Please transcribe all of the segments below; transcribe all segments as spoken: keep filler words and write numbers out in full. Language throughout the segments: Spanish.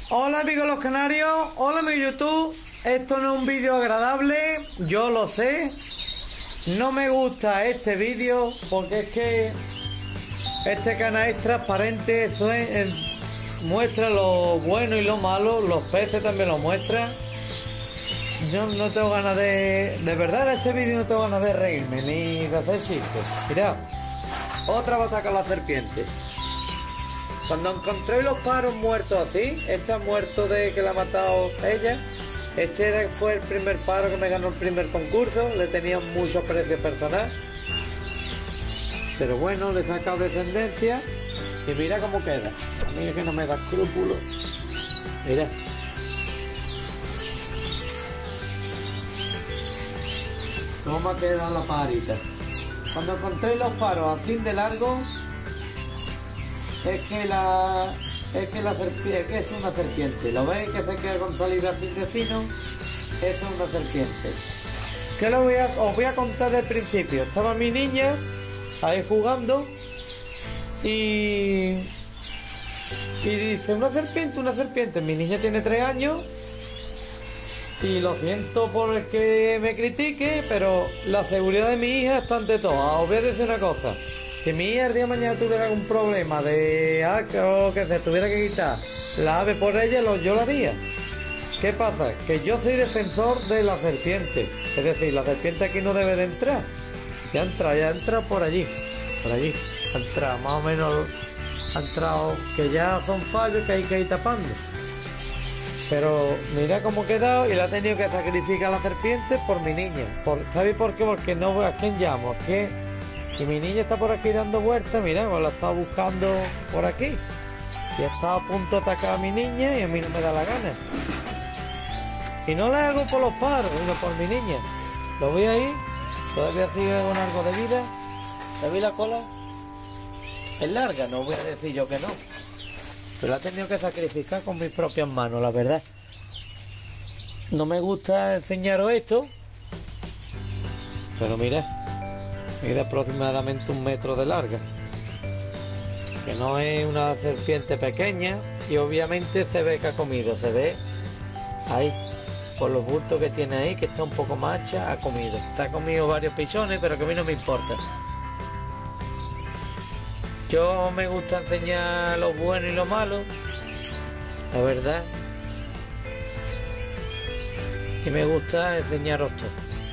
Hola amigos los canarios, hola amigos YouTube. Esto no es un vídeo agradable, yo lo sé. No me gusta este vídeo porque es que este canal es transparente, eso es, es- muestra lo bueno y lo malo, los peces también lo muestra. Yo no tengo ganas de... De verdad en este vídeo no tengo ganas de reírme ni de hacer chistes. Mirad, otra bataca con la serpiente. Cuando encontré los pájaros muertos así, este ha muerto de que la ha matado ella. Este era- fue el primer pájaro que me ganó el primer concurso. Le tenía mucho precio personal. Pero bueno, le he sacado descendencia. Y mira cómo queda. A mí es que no me da escrúpulos. Mira. ¿Cómo ha quedado la pajarita? Cuando encontré los pájaros así de largo, es que la es que la serpiente es una serpiente. ¿Lo veis que se queda con salida así de fino? Eso es una serpiente. ¿Qué lo voy a, os voy a contar del principio? Estaba mi niña ahí jugando y y dice una serpiente, una serpiente. Mi niña tiene tres años y lo siento por el que me critique, pero la seguridad de mi hija está ante todo. Os voy a decir una cosa. Si mi hija el día de mañana tuviera algún problema de algo que se tuviera que quitar la ave por ella, lo, yo lo haría. ¿Qué pasa? Que yo soy defensor de la serpiente. Es decir, la serpiente aquí no debe de entrar. Ya entra, ya entra por allí. Por allí. Ha entrado, más o menos ha entrado, que ya son fallos que hay que ir tapando. Pero mira cómo ha quedado y la ha tenido que sacrificar la serpiente por mi niña. Por, ¿Sabéis por qué? Porque no, ¿a quién llamo? ¿A quién? Y mi niña está por aquí dando vueltas, mira, pues la estaba buscando por aquí. Y estaba a punto de atacar a mi niña y a mí no me da la gana. Y no la hago por los pájaros, sino por mi niña. Lo voy ahí, todavía sigue con algo de vida. ¿Sabéis la cola? Es larga, no voy a decir yo que no. Pero la he tenido que sacrificar con mis propias manos, la verdad. No me gusta enseñaros esto. Pero mira. Mide aproximadamente un metro de larga, que no es una serpiente pequeña, y obviamente se ve que ha comido, se ve ahí por los bultos que tiene ahí, que está un poco macha, ha comido, se ha comido varios pichones, pero que a mí no me importa. Yo me gusta enseñar lo bueno y lo malo, la verdad, y me gusta enseñaros todo.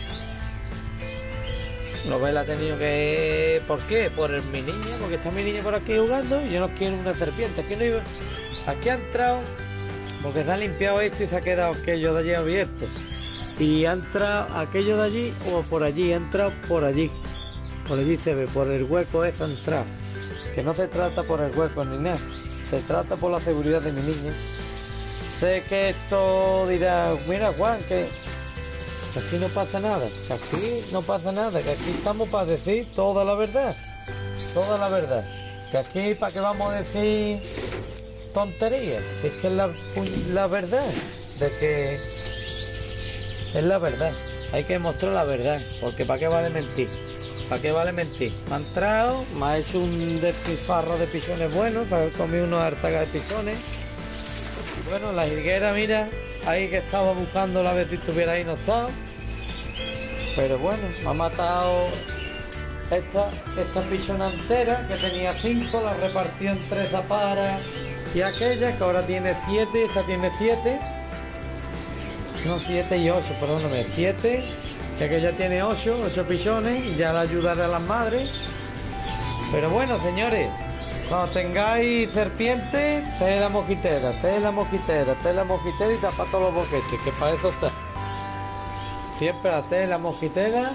Lo ve, la ha tenido que... ¿Por qué? Por el, mi niña, porque está mi niña por aquí jugando y yo no quiero una serpiente. Aquí no iba... Aquí ha entrado, porque se ha limpiado esto y se ha quedado aquello de allí abierto. Y ha entrado aquello de allí o por allí, ha entrado por allí. Por allí se ve, por el hueco ese ha entrado. Que no se trata por el hueco ni nada, se trata por la seguridad de mi niña. Sé que esto dirá, mira Juan, que... que aquí no pasa nada, que aquí no pasa nada, que aquí estamos para decir toda la verdad, toda la verdad, que aquí para qué vamos a decir tonterías, que es que es la, la verdad, de que es la verdad, hay que mostrar la verdad, porque para qué vale mentir, para qué vale mentir. Me ha entrado, me ha hecho un despilfarro de pichones buenos, ha comido unos hartagas de pichones, y bueno, la jilguera, mira, ahí que estaba buscando la vez si estuviera ahí, no estaba. Pero bueno, me ha matado esta, esta pichona entera, que tenía cinco, la repartió en tres zaparas y aquella, que ahora tiene siete, esta tiene siete. No, siete y ocho, perdóname, siete, que aquella tiene ocho, ocho pichones y ya la ayudaré a las madres. Pero bueno, señores, cuando tengáis serpiente, te la mosquitera, te la mosquitera, te la mosquitera y tapa todos los boquetes, que para eso está. Siempre la te la mosquitera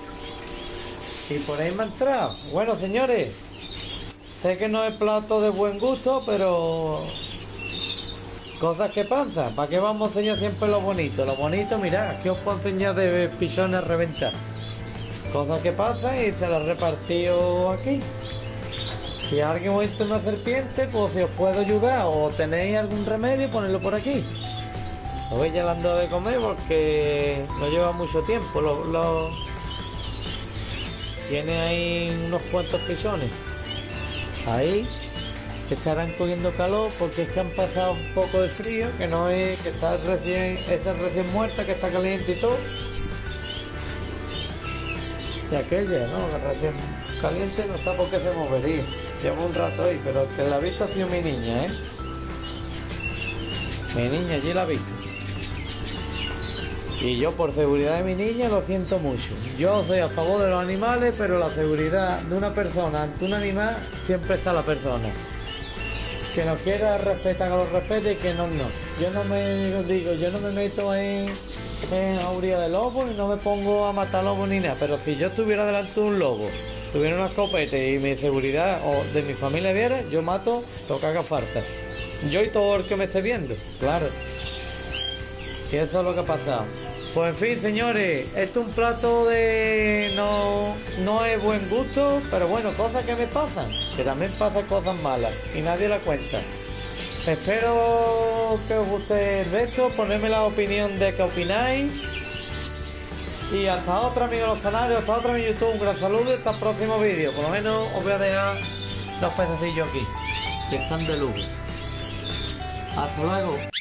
y por ahí me ha entrado. Bueno, señores, sé que no es plato de buen gusto, pero cosas que pasan. ¿Para qué vamos a enseñar siempre lo bonito? Lo bonito, mirad, aquí os puedo enseñar de pichones a reventar. Cosas que pasan y se las he repartido aquí. Si alguien os entra una serpiente, pues si os puedo ayudar o tenéis algún remedio, ponedlo por aquí. Lo voy ya dando de comer porque no lleva mucho tiempo. Lo, lo... Tiene ahí unos cuantos pichones. Ahí. que estarán cogiendo calor porque es que han pasado un poco de frío, que no es que está recién, está recién muerta, que está caliente y todo. Y aquella, ¿no? La recién caliente no está porque se movería. Llevo un rato ahí, pero el que la ha visto ha sido mi niña, ¿eh? Mi niña allí la ha visto. Y yo por seguridad de mi niña lo siento mucho. Yo soy a favor de los animales, pero la seguridad de una persona ante un animal siempre está la persona. Que nos quiera respetar, que lo respete y que no, no. Yo no me digo, yo no me meto en, en jauría de lobo y no me pongo a matar lobos ni nada. Pero si yo estuviera delante de un lobo, tuviera una escopeta y mi seguridad o de mi familia viera, yo mato lo que haga falta. Yo y todo el que me esté viendo, claro. Y eso es lo que ha pasado. Pues en fin, señores, esto es un plato de... No, no es buen gusto, pero bueno, cosas que me pasan. Que también pasan cosas malas y nadie la cuenta. Espero que os guste el resto, ponerme la opinión de qué opináis. Y hasta otra, amigos de los canales, hasta otra en YouTube. Un gran saludo y hasta el próximo vídeo. Por lo menos os voy a dejar los pececillos aquí, que están de lujo. Hasta luego.